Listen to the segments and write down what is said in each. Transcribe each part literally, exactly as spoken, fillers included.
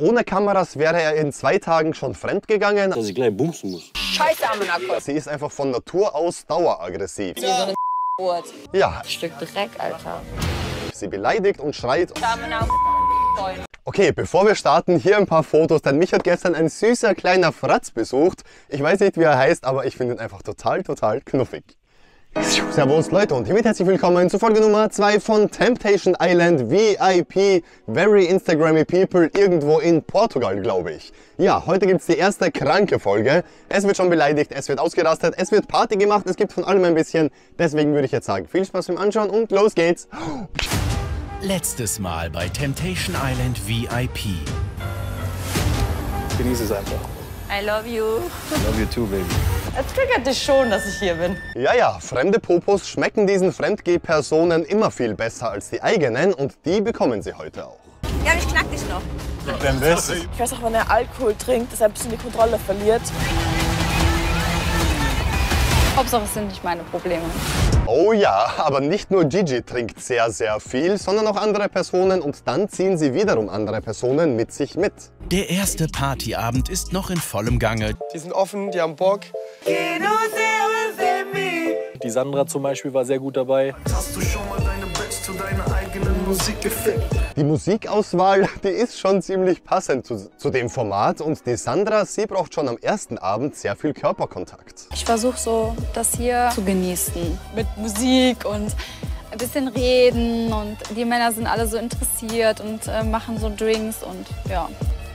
Ohne Kameras wäre er in zwei Tagen schon fremdgegangen. Dass ich gleich bumsen muss. Scheiße, Amanako. Sie ist einfach von Natur aus daueraggressiv. Wie so eine Wurz. Ja, Stück Dreck, Alter. sie beleidigt und schreit. Amanako. Okay, bevor wir starten, hier ein paar Fotos, denn mich hat gestern ein süßer kleiner Fratz besucht. Ich weiß nicht, wie er heißt, aber ich finde ihn einfach total, total knuffig. Servus Leute und hiermit herzlich willkommen zu Folge Nummer zwei von Temptation Island V I P, Very Instagrammy People, irgendwo in Portugal, glaube ich. Ja, heute gibt es die erste kranke Folge. Es wird schon beleidigt, es wird ausgerastet, es wird Party gemacht, es gibt von allem ein bisschen. Deswegen würde ich jetzt sagen, viel Spaß beim Anschauen und los geht's. Letztes Mal bei Temptation Island V I P. Genieße es einfach. I love you. I love you too, baby. Es triggert dich schon, dass ich hier bin. Ja, ja, fremde Popos schmecken diesen Fremdgeh-Personen immer viel besser als die eigenen und die bekommen sie heute auch. Ja, ich knack dich noch. Dein Bestes. Ich weiß auch, wenn er Alkohol trinkt, dass er ein bisschen die Kontrolle verliert. Hauptsache, es sind nicht meine Probleme. Oh ja, aber nicht nur Gigi trinkt sehr, sehr viel, sondern auch andere Personen und dann ziehen sie wiederum andere Personen mit sich mit. Der erste Partyabend ist noch in vollem Gange. Die sind offen, die haben Bock. Die Sandra zum Beispiel war sehr gut dabei. Hast du schon mal deine Bitch zu deiner eigenen Musik gefickt? Die Musikauswahl, die ist schon ziemlich passend zu, zu dem Format und die Sandra, sie braucht schon am ersten Abend sehr viel Körperkontakt. Ich versuche so, das hier zu genießen. Mit Musik und ein bisschen reden und die Männer sind alle so interessiert und äh, machen so Drinks und ja.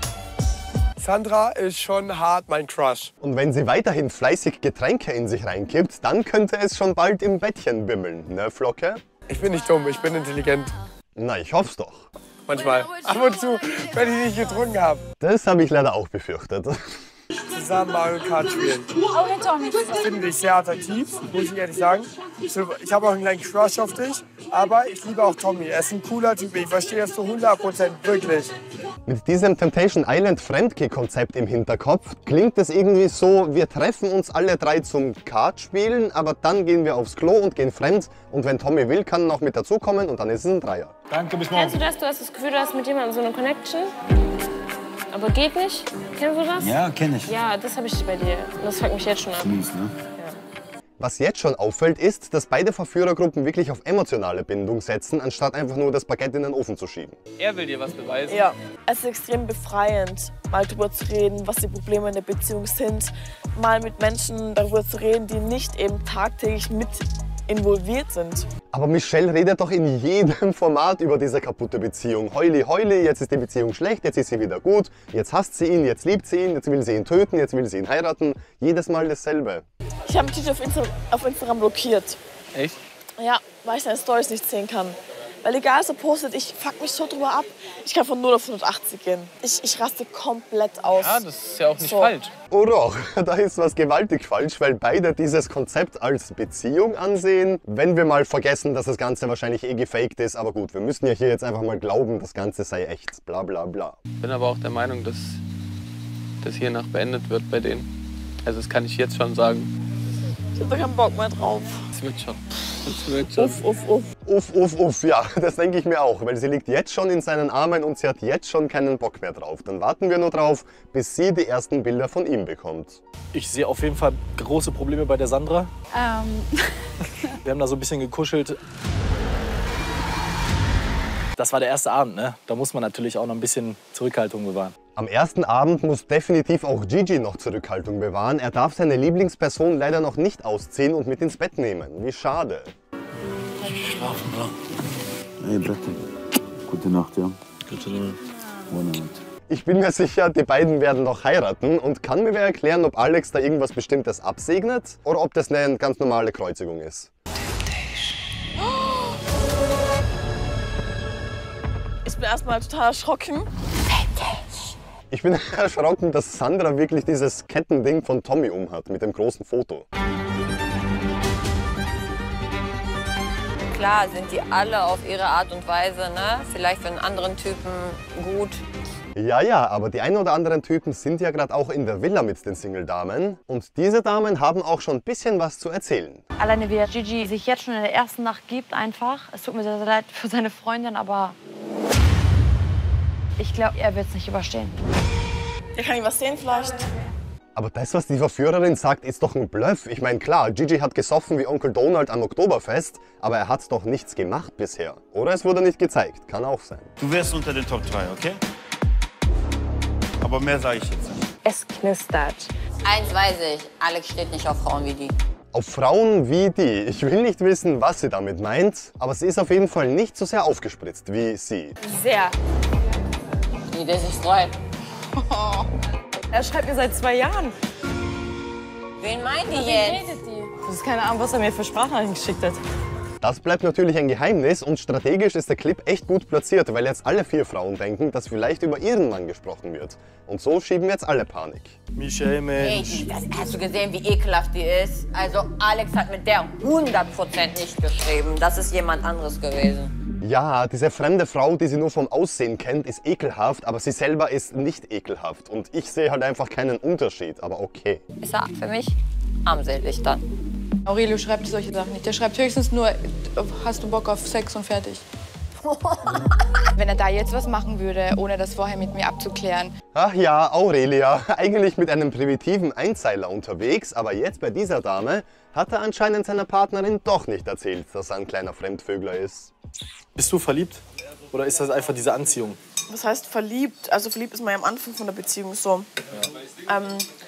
Sandra ist schon hart mein Crush. Und wenn sie weiterhin fleißig Getränke in sich reinkippt, dann könnte es schon bald im Bettchen bimmeln, ne Flocke? Ich bin nicht dumm, ich bin intelligent. Na, ich hoff's doch. Manchmal. Ab und zu, wenn ich nicht getrunken habe. Das habe ich leider auch befürchtet. Zusammen Mario Kart spielen. Das finde ich sehr attraktiv, muss ich ehrlich sagen. Ich habe auch einen kleinen Crush auf dich, aber ich liebe auch Tommy. Er ist ein cooler Typ, ich verstehe das zu hundert Prozent, wirklich. Mit diesem Temptation Island Fremdgeh-Konzept im Hinterkopf klingt es irgendwie so, wir treffen uns alle drei zum Kartspielen, aber dann gehen wir aufs Klo und gehen fremd und wenn Tommy will, kann er noch mit dazukommen und dann ist es ein Dreier. Danke, bis morgen. Kennst du das? Du hast das Gefühl, du hast mit jemandem so eine Connection, aber geht nicht? Kennst du das? Ja, kenne ich. Ja, das habe ich bei dir. Das fuckt mich jetzt schon ab. Mies, ne? Was jetzt schon auffällt, ist, dass beide Verführergruppen wirklich auf emotionale Bindung setzen, anstatt einfach nur das Baguette in den Ofen zu schieben. Er will dir was beweisen. Ja, es ist extrem befreiend, mal darüber zu reden, was die Probleme in der Beziehung sind. Mal mit Menschen darüber zu reden, die nicht eben tagtäglich mit involviert sind. Aber Michelle redet doch in jedem Format über diese kaputte Beziehung. Heuli, heuli, jetzt ist die Beziehung schlecht, jetzt ist sie wieder gut, jetzt hasst sie ihn, jetzt liebt sie ihn, jetzt will sie ihn töten, jetzt will sie ihn heiraten. Jedes Mal dasselbe. Ich habe mich auf, Insta auf Instagram blockiert. Echt? Ja, weil ich seine Storys nicht sehen kann. Weil egal, was er postet, ich fuck mich so drüber ab. Ich kann von null auf hundertachtzig gehen. Ich, ich raste komplett aus. Ja, das ist ja auch nicht So. falsch. Oh doch, da ist was gewaltig falsch, weil beide dieses Konzept als Beziehung ansehen. Wenn wir mal vergessen, dass das Ganze wahrscheinlich eh gefaked ist. Aber gut, wir müssen ja hier jetzt einfach mal glauben, das Ganze sei echt. Bla bla bla. Ich bin aber auch der Meinung, dass das hiernach beendet wird bei denen. Also das kann ich jetzt schon sagen. Ich hab da keinen Bock mehr drauf. Das wird schon. Das wird schon. Uff, uff, uff. Uff, uff, uff, ja, das denke ich mir auch, weil sie liegt jetzt schon in seinen Armen und sie hat jetzt schon keinen Bock mehr drauf. Dann warten wir nur drauf, bis sie die ersten Bilder von ihm bekommt. Ich sehe auf jeden Fall große Probleme bei der Sandra. Ähm, Wir haben da so ein bisschen gekuschelt. Das war der erste Abend, ne? Da muss man natürlich auch noch ein bisschen Zurückhaltung bewahren. Am ersten Abend muss definitiv auch Gigi noch Zurückhaltung bewahren. Er darf seine Lieblingsperson leider noch nicht ausziehen und mit ins Bett nehmen. Wie schade. Schlafen, bra. Hey, bitte. Gute Nacht, ja. Gute Nacht. Gute Nacht. Ich bin mir sicher, die beiden werden noch heiraten. Und kann mir wer erklären, ob Alex da irgendwas Bestimmtes absegnet oder ob das eine ganz normale Kreuzigung ist? Ich bin erstmal total erschrocken. Ich bin erschrocken, dass Sandra wirklich dieses Kettending von Tommy umhat mit dem großen Foto. Klar sind die alle auf ihre Art und Weise, ne? Vielleicht für einen anderen Typen gut. Ja, ja, aber die ein oder anderen Typen sind ja gerade auch in der Villa mit den Single-Damen. Und diese Damen haben auch schon ein bisschen was zu erzählen. Alleine wie Gigi sich jetzt schon in der ersten Nacht gibt einfach. Es tut mir sehr, sehr leid für seine Freundin, aber Ich glaube, er wird es nicht überstehen. Er kann ich was sehen vielleicht. Aber das, was die Verführerin sagt, ist doch ein Bluff. Ich meine, klar, Gigi hat gesoffen wie Onkel Donald am Oktoberfest, aber er hat doch nichts gemacht bisher. Oder es wurde nicht gezeigt. Kann auch sein. Du wärst unter den Top drei, okay? Aber mehr sage ich jetzt nicht. Es knistert. Eins weiß ich, Alex steht nicht auf Frauen wie die. Auf Frauen wie die. Ich will nicht wissen, was sie damit meint, aber sie ist auf jeden Fall nicht so sehr aufgespritzt wie sie. Sehr. Wie der sich freut. Er schreibt mir seit zwei Jahren. Wen meint die jetzt? Das ist keine Ahnung, was er mir für Sprachnachrichten geschickt hat. Das bleibt natürlich ein Geheimnis und strategisch ist der Clip echt gut platziert, weil jetzt alle vier Frauen denken, dass vielleicht über ihren Mann gesprochen wird. Und so schieben jetzt alle Panik. Michelle, Mensch. Hey, das, hast du gesehen, wie ekelhaft die ist? Also Alex hat mit der hundert Prozent nicht geschrieben. Das ist jemand anderes gewesen. Ja, diese fremde Frau, die sie nur vom Aussehen kennt, ist ekelhaft, aber sie selber ist nicht ekelhaft. Und ich sehe halt einfach keinen Unterschied, aber okay. Ist er für mich armselig dann. Aurelio schreibt solche Sachen nicht. Der schreibt höchstens nur, hast du Bock auf Sex und fertig. Wenn er da jetzt was machen würde, ohne das vorher mit mir abzuklären. Ach ja, Aurelia, eigentlich mit einem primitiven Einzeiler unterwegs, aber jetzt bei dieser Dame hat er anscheinend seiner Partnerin doch nicht erzählt, dass er ein kleiner Fremdvögler ist. Bist du verliebt? Oder ist das einfach diese Anziehung? Was heißt verliebt? Also verliebt ist man ja am Anfang von der Beziehung so. Ja. Ähm,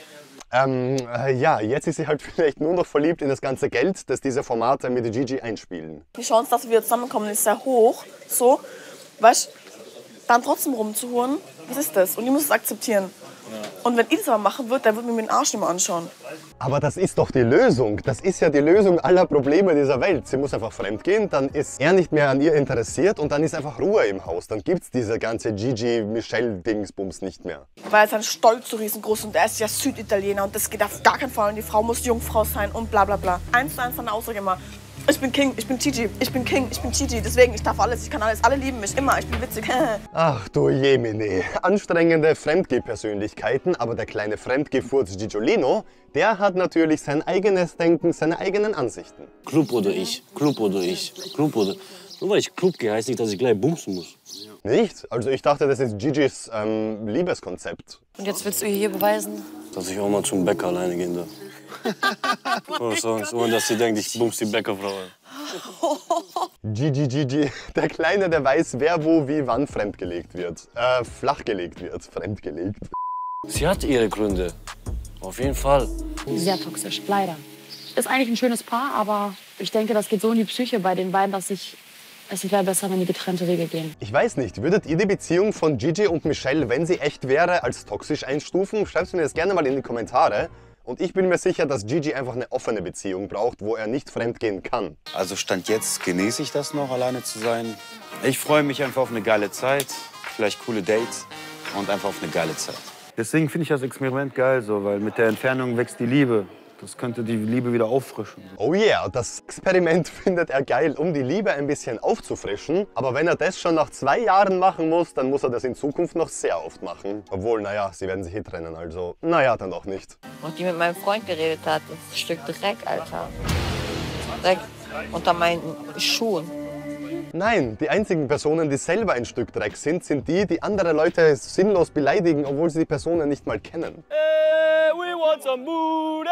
Ähm, äh, ja, jetzt ist sie halt vielleicht nur noch verliebt in das ganze Geld, das diese Formate mit Gigi einspielen. Die Chance, dass wir zusammenkommen, ist sehr hoch. So, weißt, dann trotzdem rumzuholen, was ist das? Und ich muss es akzeptieren. Und wenn ich das aber machen würde, dann würde mir den Arsch nicht mehr anschauen. Aber das ist doch die Lösung. Das ist ja die Lösung aller Probleme dieser Welt. Sie muss einfach fremdgehen, dann ist er nicht mehr an ihr interessiert und dann ist einfach Ruhe im Haus. Dann gibt's diese ganze Gigi-Michelle-Dingsbums nicht mehr. Weil sein Stolz so riesengroß und er ist ja Süditaliener und das geht auf gar keinen Fall und die Frau muss Jungfrau sein und bla bla bla. Eins zu eins seine Aussage immer. Ich bin King, ich bin Gigi, ich bin King, ich bin Gigi, deswegen, ich darf alles, ich kann alles, alle lieben mich, immer, ich bin witzig. Ach du Jemine, anstrengende Fremdgeh-Persönlichkeiten, aber der kleine Fremdgeh-Furz Gigiolino, der hat natürlich sein eigenes Denken, seine eigenen Ansichten. Club oder ich, Club oder ich, Club oder... Nur weil ich Club gehe, heißt nicht, dass ich gleich bumsen muss. Nicht? Also ich dachte, das ist Gigis ähm, Liebeskonzept. Und jetzt willst du ihr hier beweisen? Dass ich auch mal zum Bäcker alleine gehen darf. Oder sonst, ohne dass sie denkt, ich bums die Bäckerfrau. Gigi, Gigi, der Kleine, der weiß, wer wo wie wann fremdgelegt wird. Äh, flachgelegt wird, fremdgelegt. Sie hat ihre Gründe. Auf jeden Fall. Sehr toxisch, leider. Ist eigentlich ein schönes Paar, aber ich denke, das geht so in die Psyche bei den beiden, dass ich es wäre besser, wenn die getrennte Wege gehen. Ich weiß nicht, würdet ihr die Beziehung von Gigi und Michelle, wenn sie echt wäre, als toxisch einstufen? Schreibt mir das gerne mal in die Kommentare. Und ich bin mir sicher, dass Gigi einfach eine offene Beziehung braucht, wo er nicht fremdgehen kann. Also Stand jetzt genieße ich das noch, alleine zu sein. Ich freue mich einfach auf eine geile Zeit, vielleicht coole Dates und einfach auf eine geile Zeit. Deswegen finde ich das Experiment geil, so, weil mit der Entfernung wächst die Liebe. Das könnte die Liebe wieder auffrischen. Oh yeah, das Experiment findet er geil, um die Liebe ein bisschen aufzufrischen. Aber wenn er das schon nach zwei Jahren machen muss, dann muss er das in Zukunft noch sehr oft machen. Obwohl, naja, sie werden sich hier trennen, also naja, dann auch nicht. Und die mit meinem Freund geredet hat, das ist ein Stück Dreck, Alter. Dreck unter meinen Schuhen. Nein, die einzigen Personen, die selber ein Stück Dreck sind, sind die, die andere Leute sinnlos beleidigen, obwohl sie die Personen nicht mal kennen. Hey, we want some booty.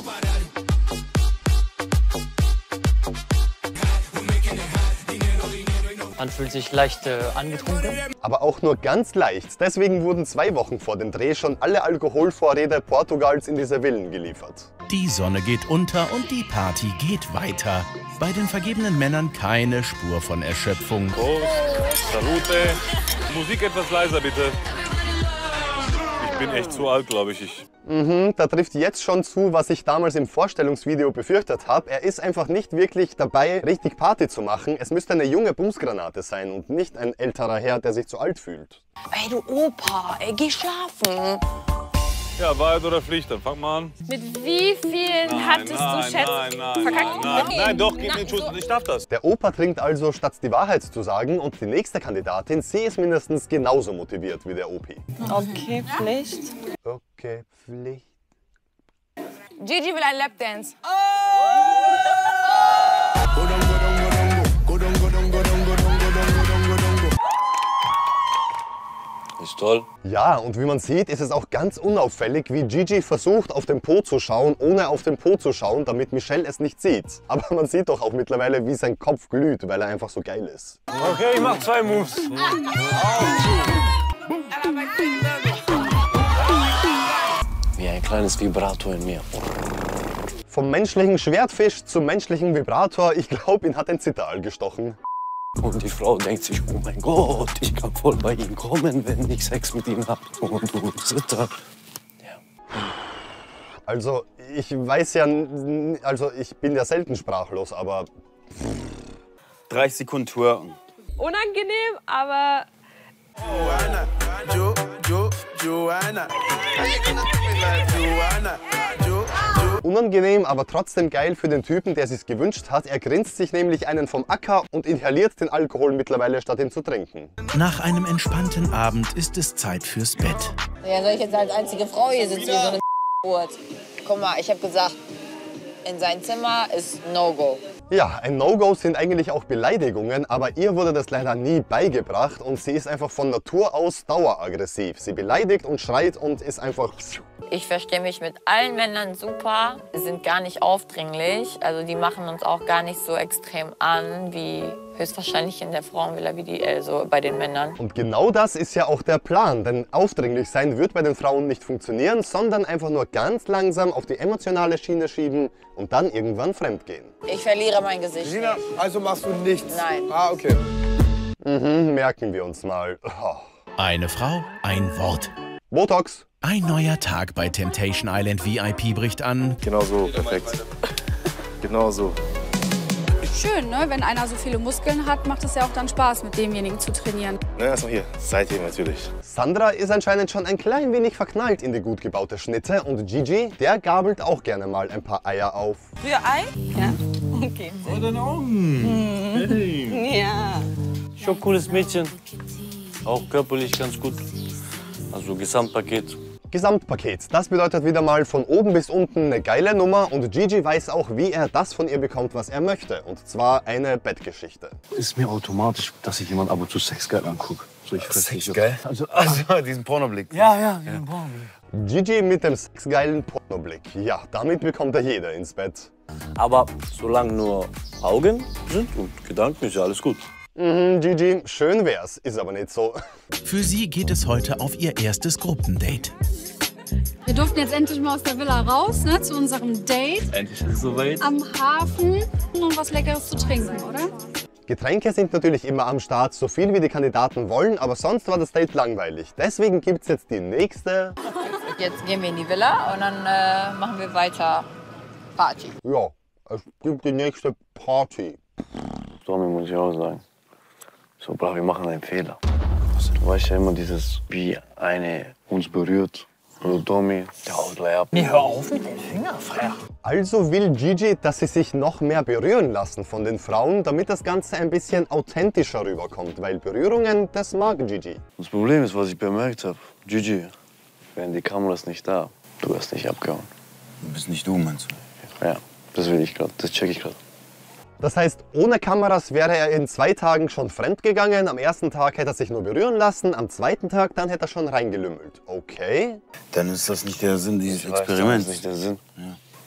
Man fühlt sich leicht äh, angetrunken. Aber auch nur ganz leicht. Deswegen wurden zwei Wochen vor dem Dreh schon alle Alkoholvorräte Portugals in diese Villen geliefert. Die Sonne geht unter und die Party geht weiter. Bei den vergebenen Männern keine Spur von Erschöpfung. Prost, Salute. Musik etwas leiser, bitte. Ich bin echt zu alt, glaube ich. ich. Mhm, da trifft jetzt schon zu, was ich damals im Vorstellungsvideo befürchtet habe. Er ist einfach nicht wirklich dabei, richtig Party zu machen. Es müsste eine junge Bumsgranate sein und nicht ein älterer Herr, der sich zu alt fühlt. Ey, du Opa, ey, geh schlafen. Ja, Wahrheit oder Pflicht, dann fang mal an. Mit wie vielen Nein, hattest nein, du Schätze nein, nein, verkackt? nein, nein, nein, doch, gib mir den Schuss, ich darf das. Der Opa trinkt also, statt die Wahrheit zu sagen, und die nächste Kandidatin, sie ist mindestens genauso motiviert wie der Opi. Okay, Pflicht. Okay, Pflicht. Gigi will ein Lapdance. Ist toll. Ja, und wie man sieht, ist es auch ganz unauffällig, wie Gigi versucht, auf den Po zu schauen, ohne auf den Po zu schauen, damit Michelle es nicht sieht. Aber man sieht doch auch mittlerweile, wie sein Kopf glüht, weil er einfach so geil ist. Okay, ich mach zwei Moves. Wie ein kleines Vibrator in mir. Vom menschlichen Schwertfisch zum menschlichen Vibrator, ich glaube, ihn hat ein Zitteral gestochen. Und die Frau denkt sich, oh mein Gott, ich kann voll bei ihm kommen, wenn ich Sex mit ihm habe. Und du zitter. Ja. Also, ich weiß ja, also ich bin ja selten sprachlos, aber... dreißig Sekunden twerken. Unangenehm, aber... Joanna, Jo, Jo, Joanna. Joanna, Jo, Jo. Unangenehm, aber trotzdem geil für den Typen, der sich's gewünscht hat. Er grinst sich nämlich einen vom Acker und inhaliert den Alkohol mittlerweile, statt ihn zu trinken. Nach einem entspannten Abend ist es Zeit fürs Bett. Ja, soll ich jetzt als einzige Frau hier sitzen wie so eine Geburt? Guck mal, ich habe gesagt, in sein Zimmer ist No-Go. Ja, ein No-Go sind eigentlich auch Beleidigungen, aber ihr wurde das leider nie beigebracht und sie ist einfach von Natur aus daueraggressiv. Sie beleidigt und schreit und ist einfach... Ich verstehe mich mit allen Männern super, sind gar nicht aufdringlich. Also die machen uns auch gar nicht so extrem an, wie höchstwahrscheinlich in der Frauenvilla wie die also bei den Männern. Und genau das ist ja auch der Plan, denn aufdringlich sein wird bei den Frauen nicht funktionieren, sondern einfach nur ganz langsam auf die emotionale Schiene schieben und dann irgendwann fremdgehen. Ich verliere mein Gesicht. Regina, also machst du nichts? Nein. Ah, okay. Mhm, merken wir uns mal. Oh. Eine Frau, ein Wort. Botox. Ein neuer Tag bei Temptation Island V I P bricht an. Genau so, perfekt. Genau so. Schön, ne? Wenn einer so viele Muskeln hat, macht es ja auch dann Spaß, mit demjenigen zu trainieren. Na, erstmal hier. Seitdem natürlich. Sandra ist anscheinend schon ein klein wenig verknallt in die gut gebaute Schnitte und Gigi, der gabelt auch gerne mal ein paar Eier auf. Für Ei? Ja. Okay. Oh, deine Augen. Hey. Ja. Schon cooles Mädchen. Auch körperlich ganz gut. Also Gesamtpaket. Gesamtpaket. Das bedeutet wieder mal von oben bis unten eine geile Nummer und Gigi weiß auch, wie er das von ihr bekommt, was er möchte. Und zwar eine Bettgeschichte. Ist mir automatisch, dass ich jemand ab und zu sexgeil angucke. So, ich fress nicht. Sexgeil? Also, Also diesen Pornoblick. ja, ja, diesen Pornoblick. Gigi mit dem sexgeilen Pornoblick. Ja, damit bekommt er jeder ins Bett. Aber solange nur Augen sind und Gedanken, ist ja alles gut. Mhm, Gigi, schön wär's, ist aber nicht so. Für sie geht es heute auf ihr erstes Gruppendate. Wir durften jetzt endlich mal aus der Villa raus, ne, zu unserem Date. Endlich ist es soweit. Am Hafen und was Leckeres zu trinken, oder? Getränke sind natürlich immer am Start, so viel wie die Kandidaten wollen, aber sonst war das Date langweilig. Deswegen gibt's jetzt die nächste... Jetzt gehen wir in die Villa und dann äh, machen wir weiter Party. Ja, es gibt die nächste Party. Tommy, muss ich auch sagen. So, bra, wir machen einen Fehler. Du weißt ja immer dieses, wie eine uns berührt. Oder Tommy, der haut gleich ab. Nee, hör auf mit den Fingern, frech. Also will Gigi, dass sie sich noch mehr berühren lassen von den Frauen, damit das Ganze ein bisschen authentischer rüberkommt. Weil Berührungen, das mag Gigi. Das Problem ist, was ich bemerkt habe. Gigi, wären die Kameras nicht da, du wärst nicht abgehauen. Du bist nicht du, meinst du? Ja, das will ich gerade, das check ich gerade. Das heißt, ohne Kameras wäre er in zwei Tagen schon fremdgegangen. Am ersten Tag hätte er sich nur berühren lassen, am zweiten Tag dann hätte er schon reingelümmelt. Okay. Dann ist das nicht der Sinn dieses Ich weiß, Experiments. das ist nicht der Sinn. Ja.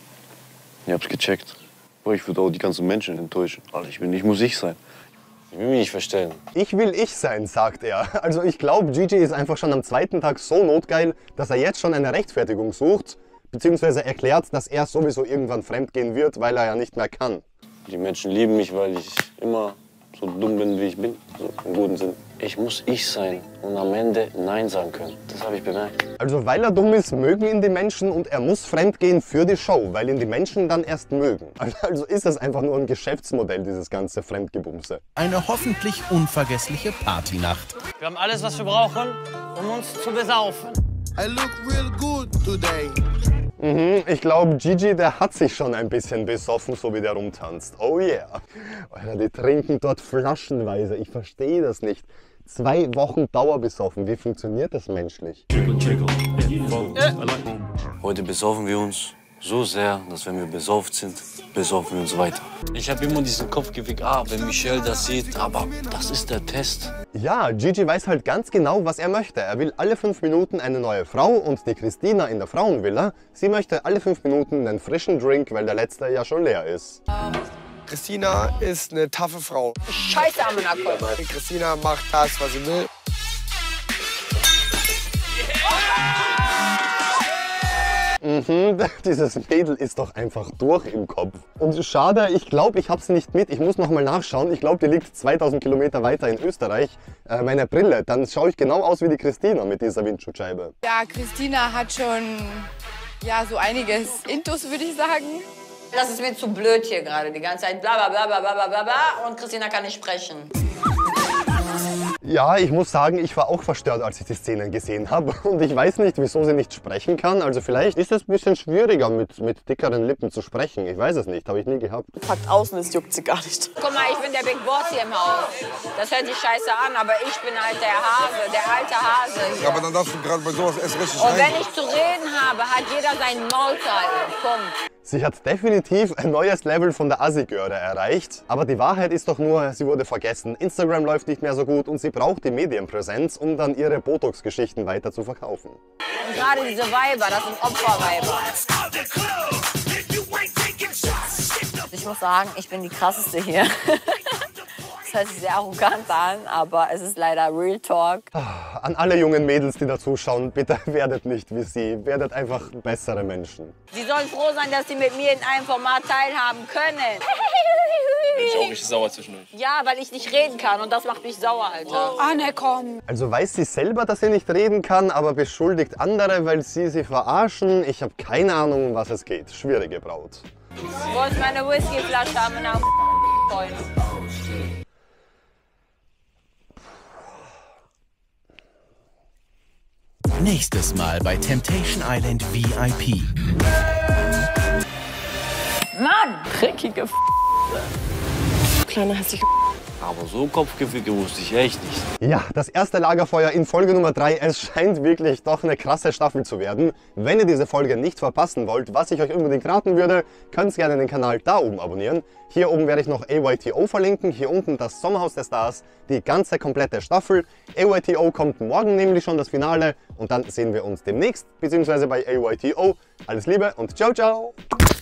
Ich hab's gecheckt. Aber ich würde auch die ganzen Menschen enttäuschen. Alter, ich, bin, ich muss ich sein. Ich will mich nicht verstellen. Ich will ich sein, sagt er. Also ich glaube, Gigi ist einfach schon am zweiten Tag so notgeil, dass er jetzt schon eine Rechtfertigung sucht, beziehungsweise erklärt, dass er sowieso irgendwann fremdgehen wird, weil er ja nicht mehr kann. Die Menschen lieben mich, weil ich immer so dumm bin, wie ich bin. So im guten Sinn. Ich muss ich sein und am Ende Nein sagen können. Das habe ich bemerkt. Also weil er dumm ist, mögen ihn die Menschen und er muss fremdgehen für die Show, weil ihn die Menschen dann erst mögen. Also ist das einfach nur ein Geschäftsmodell, dieses ganze Fremdgebumse. Eine hoffentlich unvergessliche Partynacht. Wir haben alles, was wir brauchen, um uns zu besaufen. I look real good today. Mhm, ich glaube, Gigi, der hat sich schon ein bisschen besoffen, so wie der rumtanzt. Oh yeah. Alter, die trinken dort flaschenweise. Ich verstehe das nicht. Zwei Wochen dauerbesoffen. Wie funktioniert das menschlich? Heute besaufen wir uns So sehr, dass wenn wir besauft sind, besaufen wir uns weiter. Ich habe immer diesen Kopfgefühl, ah, wenn Michelle das sieht, aber das ist der Test. Ja, Gigi weiß halt ganz genau, was er möchte. Er will alle fünf Minuten eine neue Frau und die Christina in der Frauenvilla, sie möchte alle fünf Minuten einen frischen Drink, weil der letzte ja schon leer ist. Christina ist eine taffe Frau. Scheiße am Nacken. Christina macht das, was sie will. Mhm, dieses Mädel ist doch einfach durch im Kopf. Und schade, ich glaube, ich habe sie nicht mit. Ich muss noch mal nachschauen. Ich glaube, die liegt zweitausend Kilometer weiter in Österreich. Äh, meine Brille, dann schaue ich genau aus wie die Christina mit dieser Windschutzscheibe. Ja, Christina hat schon ja, so einiges Intus, würde ich sagen. Das ist mir zu blöd hier gerade, die ganze Zeit bla bla bla bla bla bla bla und Christina kann nicht sprechen. Ja, ich muss sagen, ich war auch verstört, als ich die Szenen gesehen habe. Und ich weiß nicht, wieso sie nicht sprechen kann. Also vielleicht ist es ein bisschen schwieriger, mit, mit dickeren Lippen zu sprechen. Ich weiß es nicht, habe ich nie gehabt. Packt aus und es juckt sie gar nicht. Guck mal, ich bin der Big Boss hier im Haus. Das hört sich scheiße an, aber ich bin halt der Hase, der alte Hase hier. Ja, aber dann darfst du gerade bei sowas erst richtig Und rein. wenn ich zu reden habe, hat jeder seinen Maulteil. Punkt. Sie hat definitiv ein neues Level von der Assi-Göre erreicht. Aber die Wahrheit ist doch nur, sie wurde vergessen. Instagram läuft nicht mehr so gut und sie braucht die Medienpräsenz, um dann ihre Botox-Geschichten weiter zu verkaufen. Und gerade diese Weiber, das sind Opferweiber. Ich muss sagen, ich bin die krasseste hier. Das hört sich sehr arrogant an, aber es ist leider Real Talk. An alle jungen Mädels, die da zuschauen, bitte werdet nicht wie sie. Werdet einfach bessere Menschen. Sie sollen froh sein, dass sie mit mir in einem Format teilhaben können. Bin ich auch richtig sauer zwischendurch. Ja, weil ich nicht reden kann und das macht mich sauer, Alter. Oh, ne, komm. Also weiß sie selber, dass sie nicht reden kann, aber beschuldigt andere, weil sie sie verarschen. Ich habe keine Ahnung, um was es geht. Schwierige Braut. Wo ist meine Whiskyflasche an meiner Freund? Nächstes Mal bei Temptation Island V I P. Mann, dreckige F***. Kleine hässliche Aber so Kopfgefühl wusste ich echt nicht. Ja, das erste Lagerfeuer in Folge Nummer drei. Es scheint wirklich doch eine krasse Staffel zu werden. Wenn ihr diese Folge nicht verpassen wollt, was ich euch unbedingt raten würde, könnt ihr gerne den Kanal da oben abonnieren. Hier oben werde ich noch A Y T O verlinken. Hier unten das Sommerhaus der Stars, die ganze komplette Staffel. A Y T O kommt morgen nämlich schon das Finale und dann sehen wir uns demnächst, beziehungsweise bei A Y T O. Alles Liebe und ciao, ciao!